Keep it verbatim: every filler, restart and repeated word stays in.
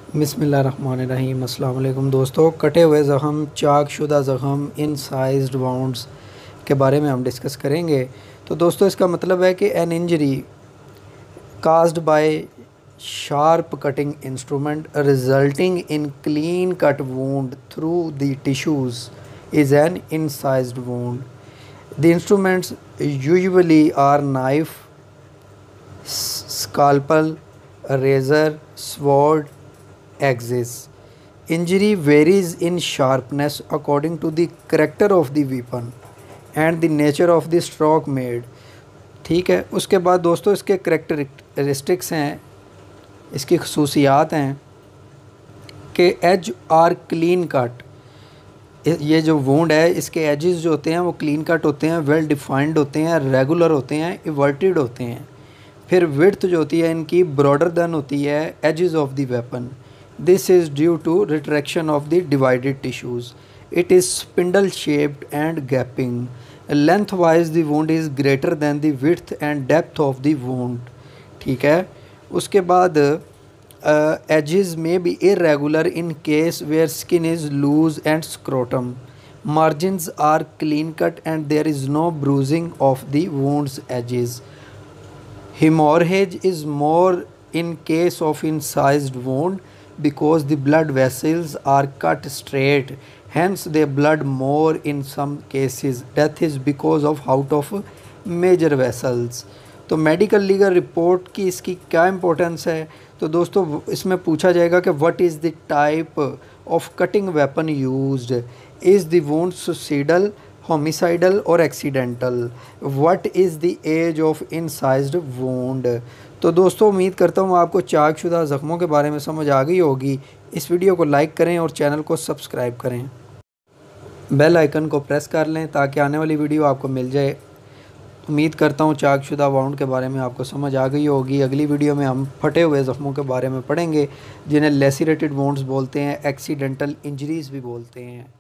बिस्मिल्लाहिर्रहमानिर्रहीम। अस्सलाम वालेकुम दोस्तों, कटे हुए ज़ख़म, चाक शुदा ज़ख़म, इनसाइज्ड वाउंड्स के बारे में हम डिस्कस करेंगे। तो दोस्तों इसका मतलब है कि an injury caused by sharp cutting instrument resulting in clean cut wound through the tissues is an incised wound. The instruments usually are knife, scalpel, razor, sword, axis. Injury varies in sharpness according to the character of the weapon and the nature of the stroke made. ठीक है। उसके बाद दोस्तों इसके characteristics हैं, इसकी खसूसियात हैं कि एज आर क्लीन कट। ये जो वुंड है इसके एजेस जो होते हैं वो क्लीन कट होते हैं, वेल डिफाइंड होते हैं, रेगुलर होते हैं, इवर्टेड होते हैं। फिर विड्थ जो होती है इनकी ब्रॉडर देन होती है edges of the weapon. This is due to retraction of the divided tissues. It is spindle shaped and gaping. Lengthwise the wound is greater than the width and depth of the wound. ठीक है। उसके बाद edges में be irregular in case where skin is loose and scrotum. Margins are clean cut and there is no bruising of the wound's edges. Hemorrhage is more in case of incised wound because the blood vessels are cut straight, hence they blood more in some cases. Death is because of out of major vessels. तो medical legal report की इसकी क्या importance है? तो दोस्तों इसमें पूछा जाएगा कि what is the type of cutting weapon used, is the wound suicidal, homicidal और accidental, what is the edge of incised wound. तो दोस्तों उम्मीद करता हूँ आपको चाक शुदा ज़ख्मों के बारे में समझ आ गई होगी। इस वीडियो को लाइक करें और चैनल को सब्सक्राइब करें, बेल आइकन को प्रेस कर लें ताकि आने वाली वीडियो आपको मिल जाए। उम्मीद करता हूँ चाक शुदा वाउंड के बारे में आपको समझ आ गई होगी। अगली वीडियो में हम फटे हुए ज़ख्मों के बारे में पढ़ेंगे जिन्हें लेसिरेटेड वुंड्स बोलते हैं, एक्सीडेंटल इंजरीज़ भी बोलते हैं।